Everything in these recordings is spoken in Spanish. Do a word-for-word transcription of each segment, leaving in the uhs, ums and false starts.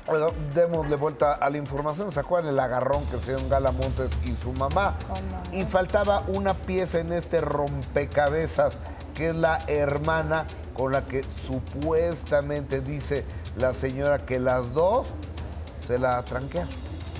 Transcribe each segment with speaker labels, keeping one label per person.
Speaker 1: Bueno, démosle vuelta a la información. ¿Se acuerdan el agarrón que se dio en Gala Montes y su mamá?
Speaker 2: Oh, no.
Speaker 1: Y faltaba una pieza en este rompecabezas, que es la hermana con la que supuestamente dice la señora que las dos se la tranquean.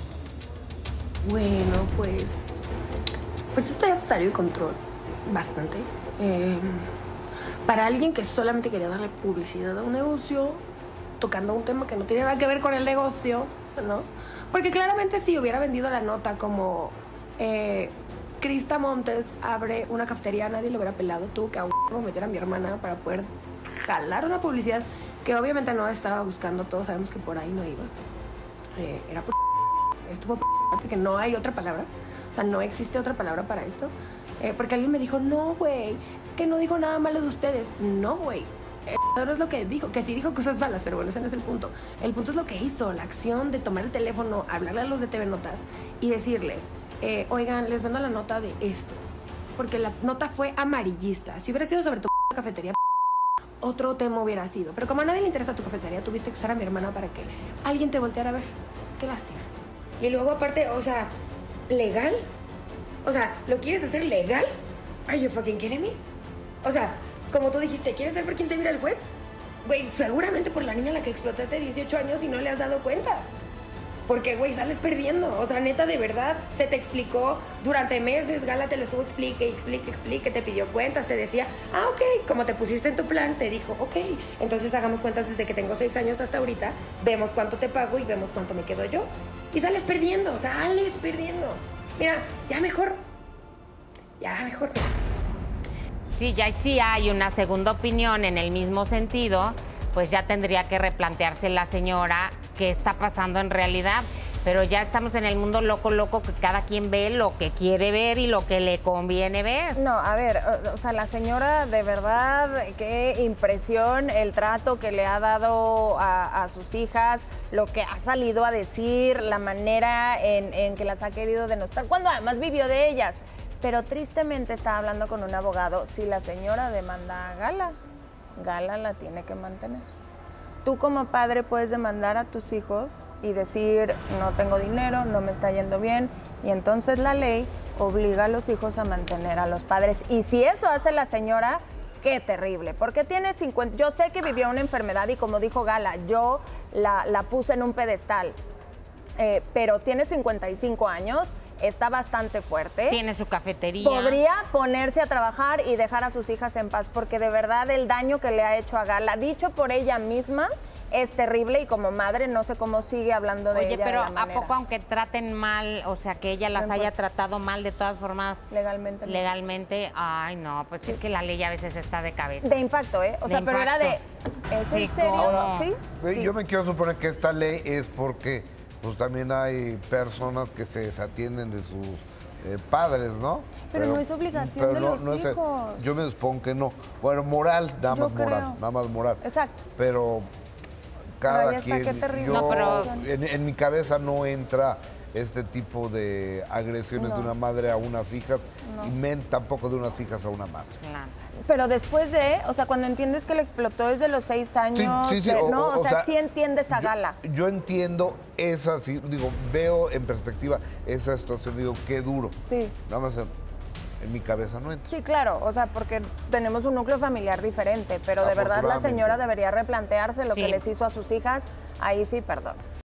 Speaker 3: Bueno, pues... Pues esto ya se salió de control. Bastante. Eh, para alguien que solamente quería darle publicidad a un negocio, tocando un tema que no tiene nada que ver con el negocio, ¿no? Porque claramente si hubiera vendido la nota como... Eh, Crista Montes abre una cafetería, nadie lo hubiera pelado. Tuvo que a huevo meter a mi hermana para poder jalar una publicidad que obviamente no estaba buscando. Todos sabemos que por ahí no iba. Eh, era por... Estuvo por... porque no hay otra palabra. O sea, no existe otra palabra para esto. Eh, porque alguien me dijo, no, güey, es que no dijo nada malo de ustedes. No, güey. No es lo que dijo, que sí dijo cosas malas, pero bueno, ese no es el punto. El punto es lo que hizo, la acción de tomar el teléfono, hablarle a los de T V Notas y decirles, eh, oigan, les mando la nota de esto. Porque la nota fue amarillista. Si hubiera sido sobre tu cafetería, otro tema hubiera sido. Pero como a nadie le interesa tu cafetería, tuviste que usar a mi hermana para que alguien te volteara a ver. Qué lástima. Y luego aparte, o sea, ¿legal? O sea, ¿lo quieres hacer legal? ¿Are you fucking kidding me? O sea, como tú dijiste, ¿quieres ver por quién se mira el juez? Güey, seguramente por la niña a la que explotaste de dieciocho años y no le has dado cuentas. Porque, güey, sales perdiendo. O sea, neta, de verdad, se te explicó durante meses. Gala te lo estuvo explique, explique, explique. Te pidió cuentas, te decía, ah, ok. Como te pusiste en tu plan, te dijo, ok. Entonces hagamos cuentas desde que tengo seis años hasta ahorita. Vemos cuánto te pago y vemos cuánto me quedo yo. Y sales perdiendo, o sea, sales perdiendo. Mira, ya mejor. Ya mejor.
Speaker 4: Sí, ya sí hay una segunda opinión en el mismo sentido, pues ya tendría que replantearse la señora qué está pasando en realidad. Pero ya estamos en el mundo loco, loco, que cada quien ve lo que quiere ver y lo que le conviene ver.
Speaker 2: No, a ver, o, o sea, la señora de verdad, qué impresión el trato que le ha dado a, a sus hijas, lo que ha salido a decir, la manera en, en que las ha querido denostar, cuando además vivió de ellas. Pero tristemente estaba hablando con un abogado, si la señora demanda a Gala, Gala la tiene que mantener. Tú como padre puedes demandar a tus hijos y decir, no tengo dinero, no me está yendo bien, y entonces la ley obliga a los hijos a mantener a los padres. Y si eso hace la señora, qué terrible, porque tiene cincuenta, yo sé que vivió una enfermedad y como dijo Gala, yo la, la puse en un pedestal, eh, pero tiene cincuenta y cinco años, está bastante fuerte.
Speaker 4: Tiene su cafetería.
Speaker 2: Podría ponerse a trabajar y dejar a sus hijas en paz, porque de verdad el daño que le ha hecho a Gala, dicho por ella misma, es terrible y como madre no sé cómo sigue hablando de
Speaker 4: Oye,
Speaker 2: ella.
Speaker 4: pero
Speaker 2: de la
Speaker 4: ¿a
Speaker 2: manera.
Speaker 4: poco aunque traten mal, o sea, que ella las
Speaker 2: No
Speaker 4: haya
Speaker 2: importa.
Speaker 4: tratado mal de todas formas?
Speaker 2: Legalmente no.
Speaker 4: Legalmente, ay no, pues
Speaker 2: Sí.
Speaker 4: es que la ley a veces está de cabeza.
Speaker 2: De impacto, ¿eh? O
Speaker 4: De
Speaker 2: sea, pero era de,
Speaker 4: impacto.
Speaker 2: ¿es
Speaker 4: Sí,
Speaker 2: en serio?
Speaker 4: ¿cómo?
Speaker 2: ¿Sí?
Speaker 1: Eh,
Speaker 2: Sí.
Speaker 1: Yo me quiero suponer que esta ley es porque pues también hay personas que se desatienden de sus eh, padres, ¿no?
Speaker 2: Pero no es obligación de los
Speaker 1: es el-
Speaker 2: hijos.
Speaker 1: yo me supongo que no. Bueno, moral, nada
Speaker 2: Yo
Speaker 1: más moral,
Speaker 2: creo.
Speaker 1: nada más moral.
Speaker 2: Exacto.
Speaker 1: Pero cada
Speaker 2: Ahí está,
Speaker 1: quien,
Speaker 2: qué terrible.
Speaker 1: yo,
Speaker 4: No, pero-
Speaker 1: en, en mi cabeza no entra este tipo de agresiones
Speaker 2: No.
Speaker 1: de una madre a unas hijas
Speaker 2: No.
Speaker 1: y men tampoco de unas hijas a una madre.
Speaker 4: Claro.
Speaker 2: Pero después de, o sea, cuando entiendes que le explotó desde los seis años,
Speaker 1: sí, sí,
Speaker 2: de-
Speaker 1: o-
Speaker 2: no,
Speaker 1: o-
Speaker 2: o,
Speaker 1: o
Speaker 2: sea,
Speaker 1: sea,
Speaker 2: sí entiendes a
Speaker 1: Yo-
Speaker 2: Gala.
Speaker 1: Yo, entiendo esa, sí, digo, veo en perspectiva esa situación, digo, qué duro.
Speaker 2: Sí.
Speaker 1: Nada más en, en mi cabeza no entra.
Speaker 2: Sí, claro, o sea, porque tenemos un núcleo familiar diferente, pero de verdad la
Speaker 1: Afortunadamente.
Speaker 2: señora debería replantearse lo
Speaker 4: Sí.
Speaker 2: que les hizo a sus hijas, ahí sí, perdón.